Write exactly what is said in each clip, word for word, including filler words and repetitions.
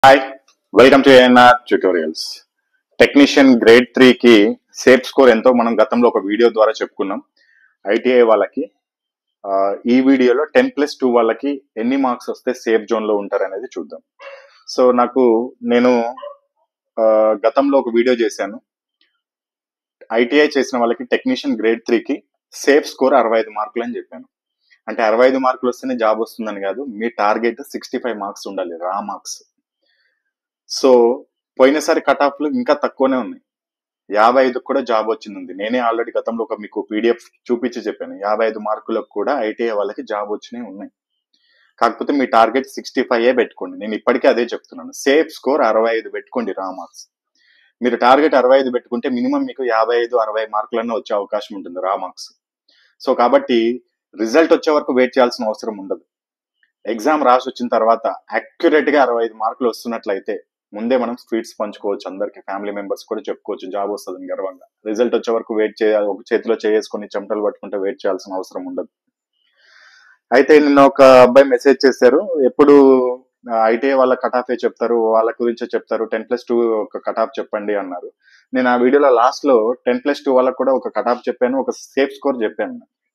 Hi, welcome to ANR tutorials. Technician grade three కి safe score ఎంతో మనం గతంలో ఒక వీడియో ద్వారా చెప్పుకున్నాం. ఐటీఐ వాళ్ళకి ఆ, ఈ వీడియోలో టెన్ ప్లస్ టూ వాళ్ళకి ఎన్ని మార్క్స్ వస్తే సేఫ్ జోన్ లో ఉంటారు అనేది చూద్దాం. సో నాకు నేను ఆ, గతంలో ఒక వీడియో చేశాను. ఐటీఐ చేసిన వాళ్ళకి టెక్నీషియన్ గ్రేడ్ త్రీ కి సేఫ్ స్కోర్ అరవై ఐదు మార్కులు అని చెప్పాను. అంటే అరవై ఐదు మార్కులు వస్తేనే జాబ్ వస్తుందని కాదు, మీ టార్గెట్ సిక్స్టీ ఫైవ్ మార్క్స్ ఉండాలి, రా మార్క్స్. సో పోయినసారి కట్ ఆఫ్లు ఇంకా తక్కువనే ఉన్నాయి. యాభై ఐదుకు కూడా జాబ్ వచ్చింది. నేనే ఆల్రెడీ గతంలో ఒక మీకు పీడిఎఫ్ చూపించి చెప్పాను. యాభై ఐదు మార్కులకు కూడా ఐటీఐ వాళ్ళకి జాబ్ వచ్చినాయి ఉన్నాయి. కాకపోతే మీ టార్గెట్ సిక్స్టీ ఫైవ్ ఏ పెట్టుకోండి. నేను ఇప్పటికే అదే చెప్తున్నాను. సేఫ్ స్కోర్ అరవై ఐదు పెట్టుకోండి, రా మార్క్స్. మీరు టార్గెట్ అరవై ఐదు పెట్టుకుంటే మినిమం మీకు యాభై ఐదు అరవై మార్కులన్నా వచ్చే అవకాశం ఉంటుంది, రా మార్క్స్. సో కాబట్టి రిజల్ట్ వచ్చే వరకు వెయిట్ చేయాల్సిన అవసరం ఉండదు. ఎగ్జామ్ రాసి వచ్చిన తర్వాత అక్యురేట్ గా అరవై ఐదు మార్కులు వస్తున్నట్లయితే ముందే మనం స్వీట్స్ పంచుకోవచ్చు, అందరికి ఫ్యామిలీ మెంబర్స్ కూడా చెప్పుకోవచ్చు, జాబ్ వస్తుందని గర్వంగా. రిజల్ట్ వచ్చే వరకు వెయిట్ చేయాలి, ఒక చేతిలో చేసుకుని చెమటలు పట్టుకుంటే వెయిట్ చేయాల్సిన అవసరం ఉండదు. అయితే నిన్న ఒక అబ్బాయి మెసేజ్ చేశారు, ఎప్పుడు ఐటీఐ వాళ్ళ కట్ ఆఫ్ చెప్తారు, వాళ్ళ గురించే చెప్తారు, టెన్ ప్లస్ టూ ఒక కట్ ఆఫ్ చెప్పండి అన్నారు. నేను ఆ వీడియోలో లాస్ట్ లో టెన్ ప్లస్ టూ వాళ్ళకి కూడా ఒక కట్ ఆఫ్ చెప్పాను, ఒక సేఫ్ స్కోర్ చెప్పాను.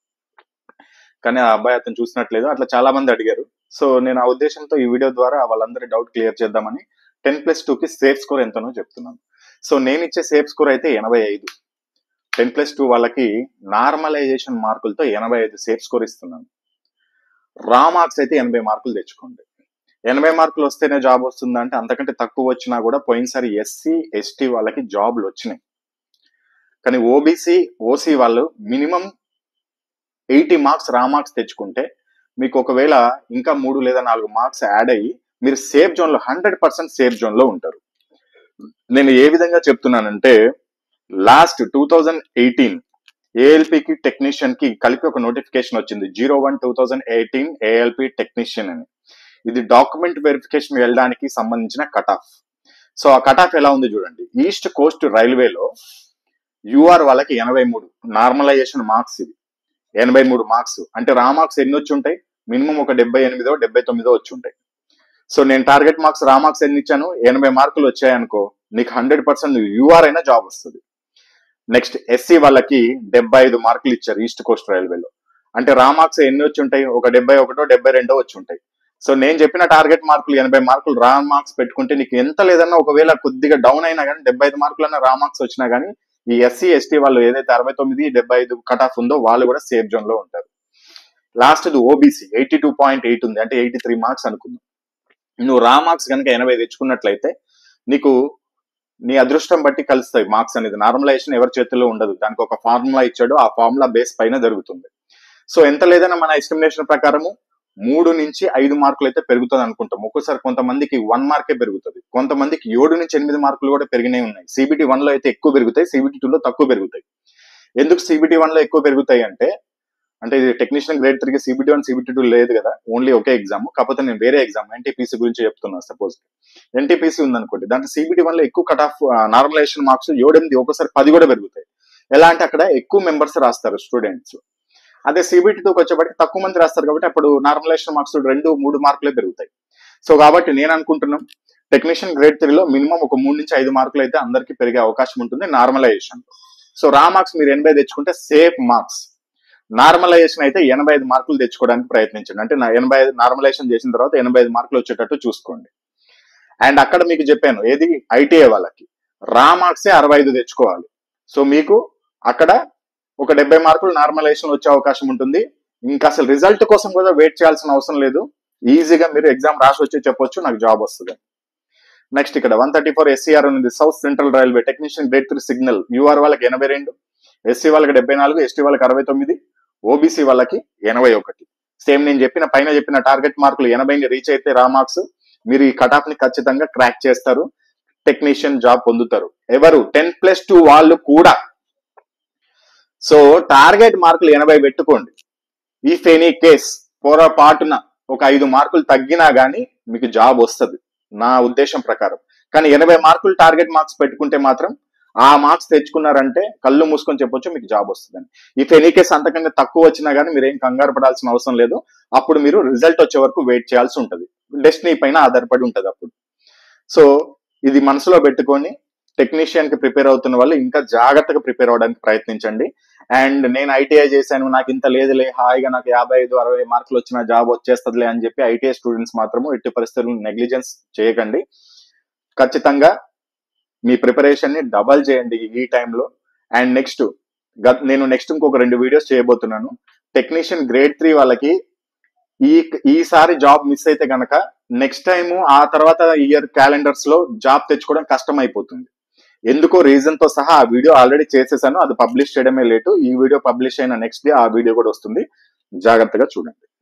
కానీ ఆ అబ్బాయి అతను చూసినట్లేదు. అట్లా చాలా మంది అడిగారు. సో నేను ఆ ఉద్దేశంతో ఈ వీడియో ద్వారా వాళ్ళందరి డౌట్ క్లియర్ చేద్దామని టెన్ ప్లస్ టూ కి సేఫ్ స్కోర్ ఎంతనో చెప్తున్నాను. సో నేను ఇచ్చే సేఫ్ స్కోర్ అయితే ఎనభై ఐదు. టెన్ ప్లస్ టూ వాళ్ళకి నార్మలైజేషన్ మార్కులతో ఎనభై ఐదు సేఫ్ స్కోర్ ఇస్తున్నాను. రా మార్క్స్ అయితే ఎనభై మార్కులు తెచ్చుకోండి. ఎనభై మార్కులు వస్తేనే జాబ్ వస్తుందా అంటే అంతకంటే తక్కువ వచ్చినా కూడా పోయినసారి ఎస్సీ ఎస్టీ వాళ్ళకి జాబ్లు వచ్చినాయి. కానీ ఓబీసీ ఓసీ వాళ్ళు minimum eighty marks raw marks తెచ్చుకుంటే మీకు ఒకవేళ ఇంకా మూడు లేదా నాలుగు మార్క్స్ యాడ్ అయ్యి మీరు సేఫ్ జోన్ లో హండ్రెడ్ పర్సెంట్ సేఫ్ జోన్ లో ఉంటారు. నేను ఏ విధంగా చెప్తున్నానంటే, లాస్ట్ టూ థౌజండ్ ఎయిటీన్ ఏఎల్పికి టెక్నీషియన్ కి కలిపి ఒక నోటిఫికేషన్ వచ్చింది, zero one two thousand eighteen ALP technician అని. ఇది డాక్యుమెంట్ వెరిఫికేషన్ వెళ్ళడానికి సంబంధించిన కట్ ఆఫ్. సో ఆ కట్ ఆఫ్ ఎలా ఉంది చూడండి. ఈస్ట్ కోస్ట్ రైల్వేలో యూఆర్ వాళ్ళకి ఎనభై మూడు నార్మలైజేషన్ మార్క్స్. ఇది ఎనభై మూడు మార్క్స్ అంటే రా మార్క్స్ ఎన్ని వచ్చి ఉంటాయి? మినిమం ఒక డెబ్బై ఎనిమిదో డెబ్బై తొమ్మిదో వచ్చి ఉంటాయి. సో నేను టార్గెట్ మార్క్స్ రా మార్క్స్ ఎన్ని ఇచ్చాను? ఎనభై మార్కులు వచ్చాయనుకో, నీకు హండ్రెడ్ పర్సెంట్ యూఆర్ అయినా జాబ్ వస్తుంది. నెక్స్ట్ ఎస్సీ వాళ్ళకి డెబ్బై ఐదు మార్కులు ఇచ్చారు ఈస్ట్ కోస్ట్ రైల్వేలో. అంటే రా మార్క్స్ ఎన్ని వచ్చి ఉంటాయి? ఒక డెబ్బై ఒకటో డెబ్బై రెండో వచ్చి ఉంటాయి. సో నేను చెప్పిన టార్గెట్ మార్కులు ఎనభై మార్కులు రా మార్క్స్ పెట్టుకుంటే నీకు ఎంత లేదన్నా ఒకవేళ కొద్దిగా డౌన్ అయినా కానీ డెబ్బై ఐదు మార్కులన్నా రా మార్క్స్ వచ్చినా కానీ ఈ ఎస్సీ ఎస్టీ వాళ్ళు ఏదైతే అరవై తొమ్మిది డెబ్బై ఐదు కట్ ఆఫ్ ఉందో వాళ్ళు కూడా సేఫ్ జోన్ లో ఉంటారు. Last OBC eighty two point eight ఉంది, అంటే ఎయిటీ త్రీ మార్క్స్ అనుకుందాం. నువ్వు రా మార్క్స్ కనుక ఎనభై తెచ్చుకున్నట్లయితే నీకు నీ అదృష్టం బట్టి కలుస్తాయి మార్క్స్ అనేది. నార్మలైజేషన్ ఎవరి చేతుల్లో ఉండదు, దానికి ఒక ఫార్ములా ఇచ్చాడు, ఆ ఫార్ములా బేస్ పైన జరుగుతుంది. సో ఎంత లేదన్నా మన ఎస్టిమేషన్ ప్రకారము మూడు నుంచి ఐదు మార్కులు అయితే పెరుగుతుంది అనుకుంటాం. ఒక్కోసారి కొంతమందికి వన్ మార్కే పెరుగుతుంది, కొంతమందికి ఏడు నుంచి ఎనిమిది మార్కులు కూడా పెరిగినాయి ఉన్నాయి. సిబిటి వన్ లో అయితే ఎక్కువ పెరుగుతాయి, సిబిటి టూ లో తక్కువ పెరుగుతాయి. ఎందుకు సిబిటి వన్ లో ఎక్కువ పెరుగుతాయి అంటే అంటే ఇది టెక్నీషియన్ గ్రేడ్ త్రీకి సిబిటి వన్ సిబిటి టూ లేదు కదా, ఓన్లీ ఒకే ఎగ్జామ్. కాకపోతే నేను వేరే ఎగ్జామ్ ఎన్టీపీసీ గురించి చెప్తున్నా. సపోజ్ ఎన్టీపీసీ ఉందనుకోండి, దాంట్లో సిబిటి వన్ లో ఎక్కువ కట్ ఆఫ్ నార్మలైజేషన్ మార్క్స్ ఏడు ఎనిమిది ఒక్కోసారి పది కూడా పెరుగుతాయి. ఎలా అంటే అక్కడ ఎక్కువ మెంబర్స్ రాస్తారు స్టూడెంట్స్. అదే సిబిటి టూకి వచ్చేప్పటికి తక్కువ మంది రాస్తారు కాబట్టి అప్పుడు నార్మలైజేషన్ మార్క్స్ రెండు మూడు మార్కులే పెరుగుతాయి. సో కాబట్టి నేను అనుకుంటున్నాం టెక్నీషియన్ గ్రేడ్ త్రీలో మినిమం ఒక మూడు నుంచి ఐదు మార్కులు అయితే అందరికీ పెరిగే అవకాశం ఉంటుంది నార్మలైజేషన్. సో రా మార్క్స్ మీరు ఎనభై తెచ్చుకుంటే సేఫ్ మార్క్స్. నార్మలైజేషన్ అయితే ఎనభై ఐదు మార్కులు తెచ్చుకోవడానికి ప్రయత్నించండి. అంటే నా ఎనభై ఐదు నార్మలైజేషన్ చేసిన తర్వాత ఎనభై ఐదు మార్కులు వచ్చేటట్టు చూసుకోండి. అండ్ అక్కడ మీకు చెప్పాను ఏది ఐటీఐ వాళ్ళకి రా మార్క్సే అరవై ఐదు తెచ్చుకోవాలి. సో మీకు అక్కడ ఒక డెబ్బై మార్కులు నార్మలైజేషన్ వచ్చే అవకాశం ఉంటుంది. ఇంకా అసలు రిజల్ట్ కోసం కూడా వెయిట్ చేయాల్సిన అవసరం లేదు. ఈజీగా మీరు ఎగ్జామ్ రాసి వచ్చి చెప్పొచ్చు నాకు జాబ్ వస్తుంది. నెక్స్ట్ ఇక్కడ వన్ థర్టీ ఫోర్ ఎస్సీఆర్ ఉంది, south central railway technician grade three signal. UR వాళ్ళకి ఎనభై రెండు, ఎస్సీ వాళ్ళకి డెబ్బై నాలుగు, ఎస్టీ వాళ్ళకి అరవై తొమ్మిది, ఓబీసీ వాళ్ళకి ఎనభై ఒకటి. సేమ్ నేను చెప్పిన పైన చెప్పిన టార్గెట్ మార్కులు ఎనభైని రీచ్ అయితే రా మార్క్స్ మీరు ఈ కట్ ఆఫ్ ని ఖచ్చితంగా క్రాక్ చేస్తారు, టెక్నీషియన్ జాబ్ పొందుతారు. ఎవరు? టెన్ ప్లస్ టూ వాళ్ళు కూడా. సో టార్గెట్ మార్కులు ఎనభై పెట్టుకోండి. ఇఫ్ ఎనీ కేస్ పొరపాటున ఒక ఐదు మార్కులు తగ్గినా గానీ మీకు జాబ్ వస్తుంది నా ఉద్దేశం ప్రకారం. కానీ ఎనభై మార్కులు టార్గెట్ మార్క్స్ పెట్టుకుంటే మాత్రం ఆ మార్క్స్ తెచ్చుకున్నారంటే కళ్ళు మూసుకొని చెప్పొచ్చు మీకు జాబ్ వస్తుందని. ఇఫ్ ఎనీ కేస్ అంతకంటే తక్కువ వచ్చినా కానీ మీరు ఏం కంగారు పడాల్సిన అవసరం లేదు. అప్పుడు మీరు రిజల్ట్ వచ్చే వరకు వెయిట్ చేయాల్సి ఉంటుంది, డెస్టినీ పైన ఆధారపడి ఉంటుంది అప్పుడు. సో ఇది మనసులో పెట్టుకొని టెక్నీషియన్ కి ప్రిపేర్ అవుతున్న వాళ్ళు ఇంకా జాగ్రత్తగా ప్రిపేర్ అవడానికి ప్రయత్నించండి. అండ్ నేను ఐటీఐ చేశాను, నాకు ఇంత లేదులే, హాయిగా నాకు యాభై ఐదు అరవై మార్కులు వచ్చిన జాబ్ వచ్చేస్తుందిలే అని చెప్పి ఐటీఐ స్టూడెంట్స్ మాత్రము ఎట్టి పరిస్థితుల్లో నెగ్లిజెన్స్ చేయకండి. ఖచ్చితంగా మీ ప్రిపరేషన్ ని డబల్ చేయండి ఈ టైంలో. అండ్ నెక్స్ట్ నేను నెక్స్ట్ ఇంకొక రెండు వీడియోస్ చేయబోతున్నాను. టెక్నీషియన్ గ్రేడ్ త్రీ వాళ్ళకి ఈ ఈసారి జాబ్ మిస్ అయితే గనక నెక్స్ట్ టైం ఆ తర్వాత ఇయర్ క్యాలెండర్స్ లో జాబ్ తెచ్చుకోవడం కష్టం అయిపోతుంది. ఎందుకో రీజన్ తో సహా ఆ వీడియో ఆల్రెడీ చేసేసాను, అది పబ్లిష్ చేయడమే లేటు. ఈ వీడియో పబ్లిష్ అయిన నెక్స్ట్ డే ఆ వీడియో కూడా వస్తుంది, జాగ్రత్తగా చూడండి.